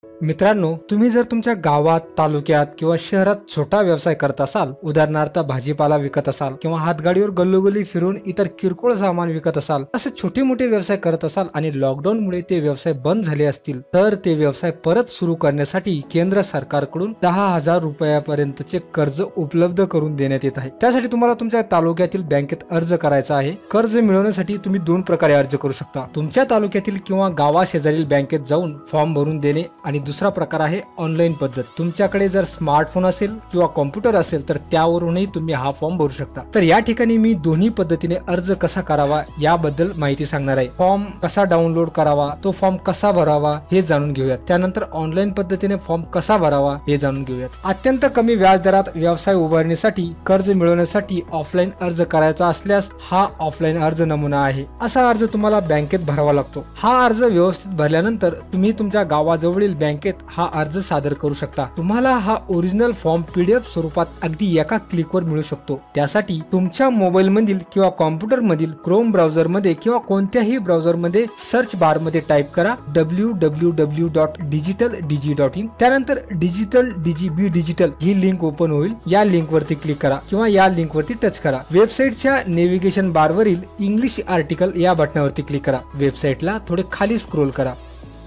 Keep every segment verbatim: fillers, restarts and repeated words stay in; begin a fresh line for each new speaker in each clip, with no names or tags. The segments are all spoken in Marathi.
मित्रांनो, तुम्ही जर तुमच्या गावात, तालुक्यात किंवा शहरात छोटा व्यवसाय करत असाल, उदाहरणार्थ भाजीपाला विकत असाल किंवा हातगाडीवर गल्लोगल्ली फिरून इतर किरकोळ सामान विकत असाल, असे छोटे मोठे व्यवसाय करत असाल आणि लॉकडाऊनमुळे ते व्यवसाय बंद झाले असतील, तर ते व्यवसाय परत सुरू करण्यासाठी केंद्र सरकारकडून दहा हजार रुपयापर्यंतचे कर्ज उपलब्ध करून देण्यात येत आहे। त्यासाठी तुम्हाला तुमच्या तालुक्यातील बँकेत अर्ज करायचा आहे। कर्ज मिळवण्यासाठी तुम्ही दोन प्रकारे अर्ज करू शकता। तुमच्या तालुक्यातील किंवा गावाशेजारील बँकेत जाऊन फॉर्म भरून देणे आणि दुसरा प्रकार आहे ऑनलाईन पद्धत। तुमच्याकडे जर स्मार्टफोन असेल किंवा कॉम्प्युटर असेल तर त्यावरूनही तुम्ही हा फॉर्म भरू शकता। तर या ठिकाणी मी दोन्ही पद्धतीने अर्ज कसा करावा याबद्दल माहिती सांगणार आहे। फॉर्म कसा डाउनलोड करावा, तो फॉर्म कसा भरावा हे जाणून घेऊयात। त्यानंतर ऑनलाईन पद्धतीने फॉर्म कसा भरावा हे जाणून घेऊयात। अत्यंत कमी व्याजदरात व्यवसाय उभारण्यासाठी कर्ज मिळवण्यासाठी ऑफलाईन अर्ज करायचा असल्यास हा ऑफलाईन अर्ज नमुना आहे। असा अर्ज तुम्हाला बँकेत भरावा लागतो। हा अर्ज व्यवस्थित भरल्यानंतर तुम्ही तुमच्या गावाजवळील बँकेत हा अर्ज सादर करू शकता। तुम्हाला हा ओरिजिनल फॉर्म पीडीएफ स्वरूपात अगदी एका क्लिकवर मिळू शकतो। त्यासाठी तुमच्या मोबाईल मधील किंवा कॉम्प्युटर मधील क्रोम ब्राउझर मध्ये किंवा कोणत्याही ब्राउझर मध्ये सर्च बार मध्ये टाइप करा W W W dot digital DG dot in. त्यानंतर डिजिटल डीजीबी डिजिटल ही लिंक ओपन होईल। या लिंक वरती क्लिक करा किंवा या लिंक वरती टच करा। वेबसाईटच्या नेव्हिगेशन बार वरील इंग्लिश आर्टिकल या बटनावरती क्लिक करा। वेबसाईटला थोडे खाली स्क्रोल करा।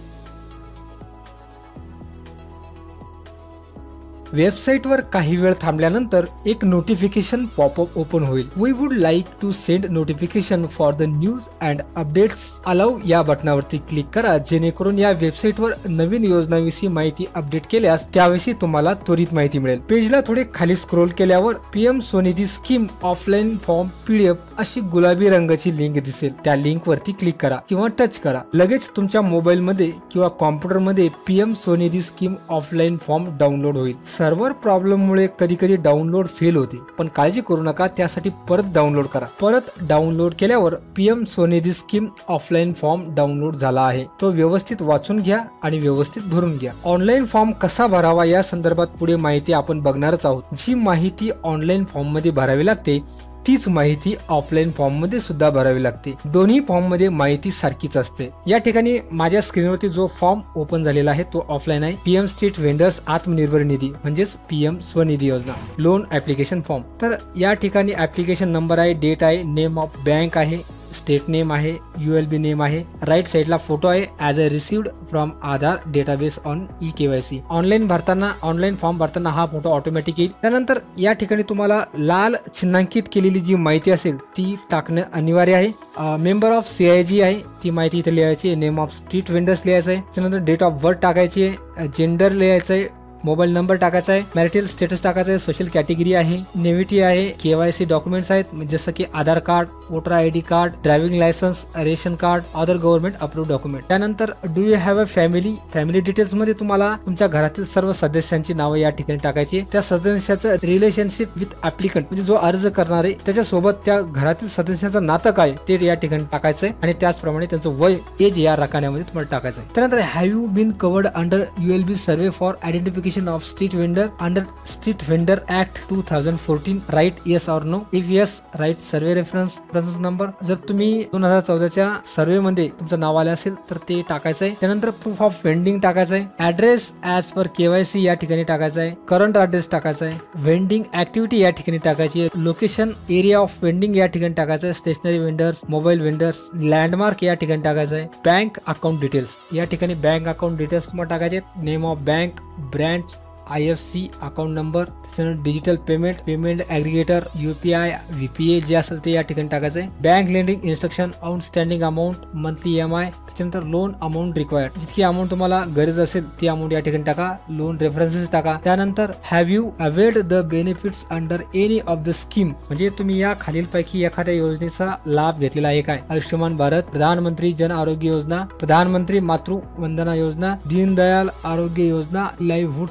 वेबसाईटवर काही वेळ थांबल्यानंतर एक नोटिफिकेशन पॉपअप ओपन होईल। We would like to send notification for the news and updates allow या बटनावरती क्लिक करा, जेणेकरून या वेबसाईटवर नवीन योजनांविषयी माहिती अपडेट केल्यास त्याविषयी तुम्हाला त्वरित माहिती मिळेल। पेजला थोडे खाली स्क्रोल केल्यावर PM Svanidhi scheme offline form PDF अशी गुलाबी रंगाची लिंक दिसेल। त्या लिंक वरती क्लिक करा किंवा टच करा। लगेच तुमच्या मोबाईल मध्ये किंवा कॉम्प्युटर मध्ये PM Svanidhi scheme offline form download होईल। सर्व्हर प्रॉब्लेम मुळे कधी कधी डाउनलोड फेल होते, पण काळजी करू नका, त्यासाठी परत डाउनलोड करा। परत डाउनलोड केल्यावर PM Svanidhi scheme offline form download झाला आहे। तो व्यवस्थित वाचून घ्या आणि व्यवस्थित भरून घ्या। ऑनलाईन फॉर्म कसा भरावा या संदर्भात पुढे माहिती आपण बघणारच आहोत। जी माहिती ऑनलाईन फॉर्म मध्ये भरावी लागते तीच माहिती ऑफलाईन फॉर्म मध्ये सुद्धा भरावी लागते। दोन्ही फॉर्म मध्ये माहिती सारखीच असते। या ठिकाणी माझ्या स्क्रीनवरती जो फॉर्म ओपन झालेला आहे तो ऑफलाईन आहे। PM street vendors Atmanirbhar Nidhi म्हणजेच पीएम स्वनिधी योजना लोन ऍप्लिकेशन फॉर्म। तर या ठिकाणी ऍप्लिकेशन नंबर आहे, डेट आहे, नेम ऑफ बँक आहे, स्टेट नेम आहे, यूएलबी नेम आहे, राईट साइडला फोटो आहे, as a received from Aadhaar database on e KYC. Online भरताना ऑनलाईन फॉर्म भरताना हा फोटो ऑटोमॅटिक येईल। त्यानंतर या ठिकाणी तुम्हाला लाल चिन्हांकित केलेली जी माहिती असेल ती टाकणं अनिवार्य आहे। मेंबर ऑफ सीआयजी आहे ती माहिती इथे लिहायची आहे। नेम ऑफ स्ट्रीट व्हेंडर्स लिहायचं आहे। त्यानंतर डेट ऑफ बर्थ टाकायची आहे, जेंडर लिहायचं आहे, मोबाईल नंबर टाकायचा आहे, मॅरिटल स्टेटस टाकायचं आहे, सोशल कॅटेगरी आहे, नेव्हिटी आहे, केवायसी डॉक्युमेंट्स आहेत जसं की Aadhaar card, voter I D card, driving licence, ration card, other government approved document. त्यानंतर do you have a family, family details मध्ये तुम्हाला तुमच्या घरातील सर्व सदस्यांची नावं या ठिकाणी टाकायची। त्या सदस्याचं रिलेशनशिप विथ ऍप्लिकंट म्हणजे जो अर्ज करणार आहे त्याच्यासोबत त्या घरातील सदस्याचं नातं काय ते या ठिकाणी टाकायचंय आणि त्याचप्रमाणे त्यांचं वय एज या रकान्यामध्ये तुम्हाला टाकायचं आहे। त्यानंतर have you been covered under ULB survey for identification of street vendor under Street Vendor Act two thousand fourteen, right yes or no? If yes, write survey reference reference number। जर तुम्ही दोन हजार चौदा च्या सर्वे मध्ये तुमचं नाव आलं असेल तर ते टाकायचं आहे। त्यानंतर प्रूफ ऑफ वेंडिंग टाकायचं आहे, ऍड्रेस ऍज पर केवायसी या ठिकाणी टाकायचं आहे, करंट ऍड्रेस टाकायचा आहे, वेंडिंग ऍक्टिव्हिटी या ठिकाणी टाकायची आहे, लोकेशन एरिया ऑफ वेंडिंग या ठिकाणी टाकायचं आहे, stationery vendors, mobile vendors, landmark या ठिकाणी टाकायचं आहे, बँक अकाउंट डिटेल्स या ठिकाणी बँक अकाउंट डिटेल्स तुम्हाला टाकायचे, name of bank, branch, I F C account number, त्याच्यानंतर digital payment, payment aggregator, UPI, VPA जे असेल ते या ठिकाणी टाकायचं आहे, bank lending instruction, outstanding amount, monthly E M I, त्याच्यानंतर लोन अमाऊंट रिक्वायर्ड, जितकी अमाऊंट तुम्हाला गरज असेल ती अमाऊंट या ठिकाणी टाका, लोन रेफरन्सेस टाका। त्यानंतर have you availed the benefits under any of the scheme म्हणजे तुम्ही या खालीलपैकी एखाद्या योजनेचा लाभ घेतलेला आहे काय? आयुष्यमान भारत, प्रधानमंत्री जन आरोग्य योजना, प्रधानमंत्री मातृ वंदना योजना, दीनदयाल आरोग्य योजना, लाईव्हहुड्स मिशन,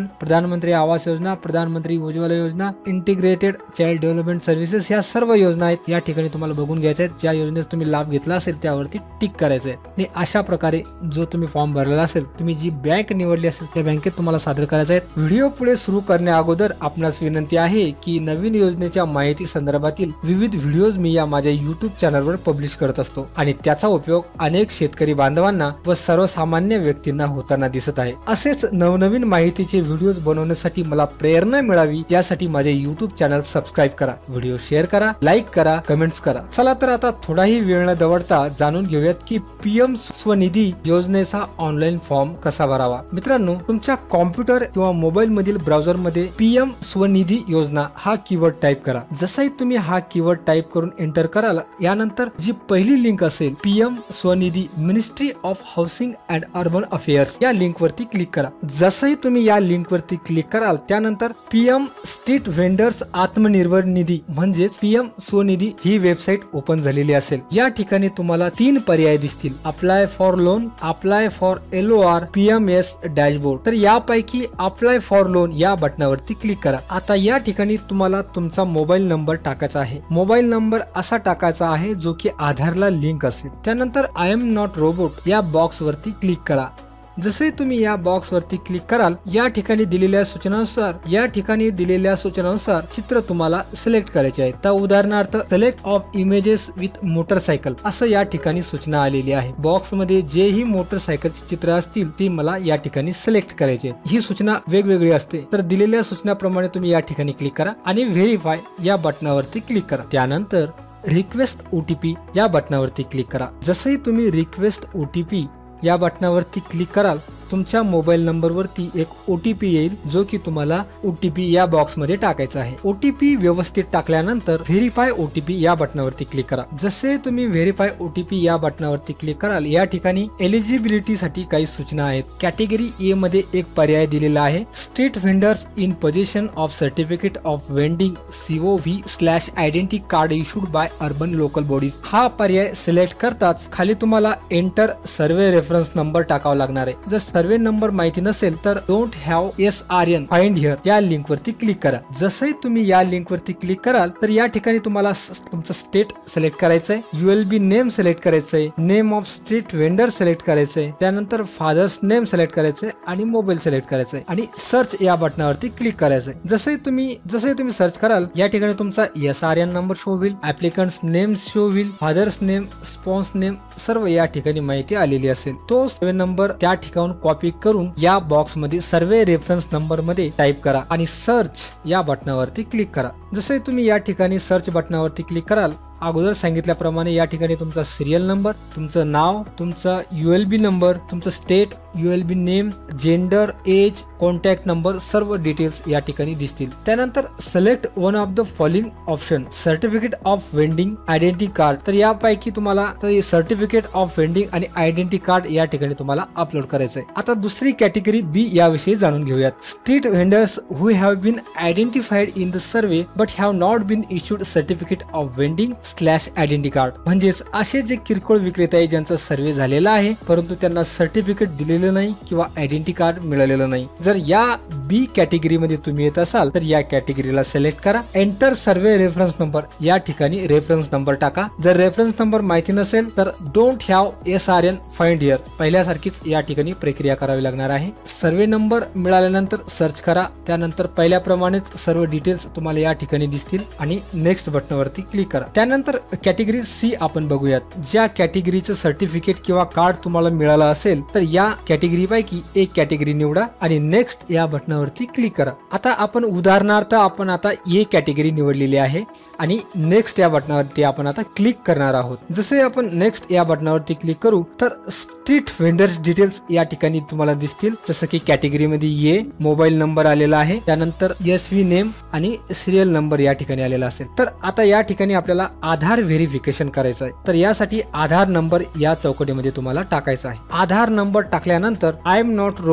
प्रधानमंत्री आवास योजना, प्रधानमंत्री उज्ज्वला योजना, इंटिग्रेटेड चाइल्ड डेव्हलपमेंट सर्व्हिसेस, ह्या सर्व योजना आहेत या ठिकाणी तुम्हाला बघून घ्यायच्या आहेत. ज्या योजनेत तुम्ही लाभ घेतला असेल त्यावरती टिक करायचं आहे. आणि अशा प्रकारे जो तुम्ही फॉर्म भरलेला असेल, तुम्ही जी बँक निवडली असेल त्या बँकेत तुम्हाला सादर करायचं आहे. व्हिडिओ पुढे सुरू करण्या अगोदर आपणास विनंती आहे की नवीन योजनेच्या माहिती संदर्भातील विविध व्हिडिओज मी या माझ्या युट्यूब चॅनलवर पब्लिश करत असतो आणि त्याचा उपयोग अनेक शेतकरी बांधवांना व सर्वसामान्य व्यक्तींना होताना दिसत आहे. असेच नवनवीन माहितीचे व्हिडिओज बनवण्यासाठी मला प्रेरणा मिळावी यासाठी माझे युट्यूब चॅनल सबस्क्राईब करा, व्हिडिओ शेअर करा, लाईक करा, कमेंट्स करा. चला तर आता थोडाही वेळ न दवडता जाणून घेऊयात की पीएम स्वनिधी योजनेचा ऑनलाईन फॉर्म कसा भरावा. मित्रांनो, तुमच्या कॉम्प्युटर किंवा मोबाईल मधील ब्राउझर मध्ये पीएम स्वनिधी योजना हा कीवर्ड टाइप करा. जसाही तुम्ही हा कीवर्ड टाइप करून एंटर कराल, यानंतर जी पहिली लिंक असेल PM Svanidhi ministry of housing and urban affairs या लिंक वरती क्लिक करा. जसंही तुम्ही या लिंक वरती क्लिक कराल त्यानंतर PM street vendors Atmanirbhar Nidhi म्हणजेच पीएम स्वनिधी ही वेबसाईट ओपन झालेली असेल. या ठिकाणी तुम्हाला तीन पर्याय दिसतील: apply for loan, apply for LOR, PMS dashboard. तर यापैकी अप्लाय फॉर लोन या बटनावरती क्लिक करा. आता या ठिकाणी तुम्हाला तुमचा मोबाईल नंबर टाकायचा आहे. मोबाईल नंबर असा टाकायचा आहे जो की आधारला लिंक असेल. त्यानंतर आय एम नॉट रोबोट या बॉक्स वरती क्लिक करा. जसे तुम्ही या बॉक्स वरती क्लिक कराल, या ठिकाणी दिलेल्या सूचनानुसार या ठिकाणी दिलेल्या सूचनानुसार चित्र तुम्हाला सिलेक्ट करायचे आहे. तर उदाहरणार्थ select of images with motorcycle असं या ठिकाणी सूचना आलेली आहे. बॉक्स मध्ये जेही मोटरसायकलची चित्र असतील ती मला या ठिकाणी सिलेक्ट करायचे. ही सूचना वेगवेगळी असते. तर दिलेल्या सूचनाप्रमाणे तुम्ही या ठिकाणी क्लिक करा आणि व्हेरीफाय या बटनावरती क्लिक करा. त्यानंतर रिक्वेस्ट ओटीपी या बटनावरती क्लिक करा. जसंही तुम्ही रिक्वेस्ट ओटीपी या बटनावरती क्लिक कराल, तुमच्या मोबाईल नंबर वरती एक ओटीपी येईल जो की तुम्हाला ओटीपी या बॉक्स मध्ये टाकायचा आहे. ओटीपी व्यवस्थित टाकल्यानंतर व्हेरीफाय ओटीपी या बटनावरती क्लिक करा. जसे तुम्ही व्हेरीफाय ओटीपी या बटनावरती क्लिक कराल, या ठिकाणी एलिजिबिलिटी साठी काही सूचना आहेत. कॅटेगरी ए मध्ये एक पर्याय दिलेला आहे, street vendors in position of certificate of vending COV slash identity card issued by urban local bodies. हा पर्याय सिलेक्ट करताच खाली तुम्हाला एंटर सर्वे रेफरन्स नंबर टाकावा लागणार आहे. जर सर्वे नंबर माहिती नसेल तर don't have S R N find here या लिंक वरती क्लिक करा. जसंही तुम्ही या लिंक वरती क्लिक कराल तर या ठिकाणी तुम्हाला तुमचं स्टेट सिलेक्ट करायचं आहे, युएलबी नेम सिलेक्ट करायचं आहे, name of street vendor select करायचं आहे, त्यानंतर फादर्स नेम सिलेक्ट करायचं आहे आणि मोबाईल सिलेक्ट करायचं आहे आणि सर्च या बटनावरती क्लिक करायचं आहे. जसंही तुम्ही जसंही तुम्ही सर्च कराल या ठिकाणी तुमचा S R N number show होईल, ऍप्लिकंट्स नेम शो होईल, फादर्स नेम, स्पॉन्स नेम सर्व या ठिकाणी माहिती आलेली असेल. तो सर्वे नंबर त्या ठिकाणून कॉपी करून या बॉक्स मध्ये सर्वे रेफरन्स नंबर मध्ये टाइप करा आणि सर्च या बटनावरती क्लिक करा. जसे तुम्ही या ठिकाणी सर्च बटनावरती क्लिक कराल, अगोदर सांगितल्याप्रमाणे या ठिकाणी तुमचा सिरियल नंबर, तुमचं नाव, तुमचा युएलबी नंबर, तुमचं state, ULB name, gender, age, contact number सर्व डिटेल्स या ठिकाणी दिसतील. त्यानंतर select one of the following option, certificate of vending, identity card. तर यापैकी तुम्हाला सर्टिफिकेट ऑफ वेंडिंग आणि आयडेंटिटी कार्ड या ठिकाणी तुम्हाला अपलोड करायचं आहे. आता दुसरी कॅटेगरी बी याविषयी जाणून घेऊयात. Street vendors who have been identified in the survey but have not been issued certificate of vending slash identity card. म्हणजेच असे जे किरकोळ विक्रेते आहे ज्यांचा सर्वे झालेला आहे परंतु त्यांना सर्टिफिकेट दिलेलं नाही किंवा आयडेंटिटी कार्ड मिळालेलं नाही. जर या बी कॅटेगरी मध्ये तुम्ही येत असाल तर या कॅटेगरीला सिलेक्ट करा, एंटर सर्वे रेफरन्स नंबर या ठिकाणी रेफरन्स नंबर टाका. जर रेफरन्स नंबर माहिती नसेल तर don't have S R N find here पहिल्यासारखीच या ठिकाणी प्रक्रिया करावी लागणार आहे. सर्वे नंबर मिळाल्यानंतर सर्च करा, त्यानंतर पहिल्याप्रमाणेच सर्व डिटेल्स तुम्हाला या ठिकाणी दिसतील आणि नेक्स्ट बटनावरती क्लिक करा. त्यानंतर कॅटेगरी सी आपण बघूयात. ज्या कॅटेगरीचं सर्टिफिकेट किंवा कार्ड तुम्हाला मिळालं असेल तर या कॅटेगरी पैकी एक कॅटेगरी निवडा आणि नेक्स्ट या बटनावरती क्लिक करा. आता आपण उदाहरणार्थ आपण आता ए कॅटेगरी निवडलेली आहे आणि नेक्स्ट या बटनावरती आपण आता क्लिक करणार आहोत. जसे आपण नेक्स्ट या बटनावरती क्लिक करू तर स्ट्रीट व्हेंडर्स डिटेल्स या ठिकाणी तुम्हाला दिसतील. जसं की कॅटेगरी मध्ये ए मोबाईल नंबर आलेला आहे, त्यानंतर एस व्ही नेम आणि सिरियल नंबर या ठिकाणी आलेला असेल. तर आता या ठिकाणी आपल्याला आधार व्हेरिफिकेशन करायचं आहे. तर यासाठी आधार नंबर या चौकटीमध्ये तुम्हाला टाकायचा आहे. आधार नंबर टाकल्यानंतर आय एम नॉट रोबोट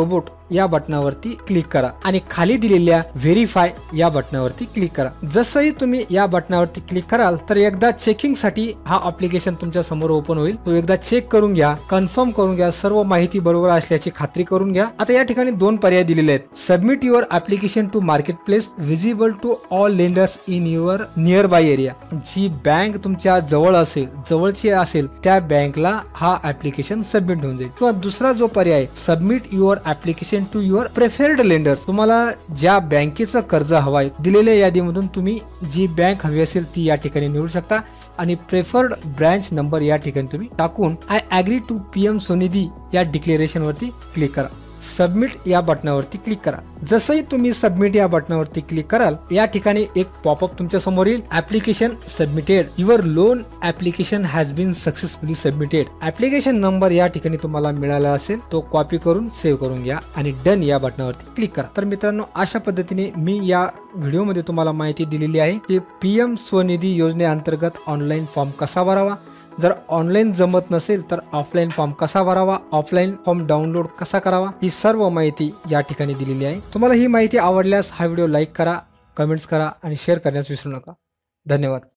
या बटनावरती क्लिक करा आणि खाली दिलेल्या व्हेरीफाय या बटनावरती क्लिक करा. जसंही तुम्ही या बटनावरती क्लिक कराल तर एकदा चेकिंग साठी हा ऍप्लिकेशन तुमच्या समोर ओपन होईल. तो एकदा चेक करून घ्या, कन्फर्म करून घ्या, सर्व माहिती बरोबर असल्याची खात्री करून घ्या. आता या ठिकाणी दोन पर्याय दिलेले आहेत. Submit your application to market place visible to all lenders in your nearby area. जी बँक तुमच्या जवळ असेल, जवळची असेल त्या बँकला हा ऍप्लिकेशन सबमिट होऊन जाईल. किंवा दुसरा जो पर्याय submit your application to your preferred lenders. तुम्हाला ज्या बँकेचं कर्ज हवाय दिलेल्या यादीमधून तुम्ही जी बँक हवी असेल ती या ठिकाणी निवडू शकता आणि प्रेफर्ड ब्रांच नंबर या ठिकाणी तुम्ही टाकून I agree to PM Svanidhi या डिक्लेरेशन वरती क्लिक करा. सबमिट या बटनावरती क्लिक करा. जसंही तुम्ही सबमिट या बटनावरती क्लिक कराल या ठिकाणी एक पॉपअप तुमच्या समोर येईल. Application submitted, your loan application has been successfully submitted. Application number या ठिकाणी तुम्हाला मिळाला असेल तो कॉपी करून सेव्ह करून घ्या आणि डन या बटनावरती क्लिक करा. तर मित्रांनो, अशा पद्धतीने मी या व्हिडिओमध्ये तुम्हाला माहिती दिलेली आहे की पीएम स्वनिधी योजनेअंतर्गत ऑनलाईन फॉर्म कसा भरावा, जर ऑनलाईन जमत नसेल तर ऑफलाईन फॉर्म कसा भरावा, ऑफलाईन फॉर्म डाउनलोड कसा करावा, ही सर्व माहिती या ठिकाणी दिलेली आहे. तुम्हाला ही माहिती आवडल्यास हा व्हिडिओ लाईक करा, कमेंट्स करा आणि शेअर करण्यास विसरू नका. धन्यवाद.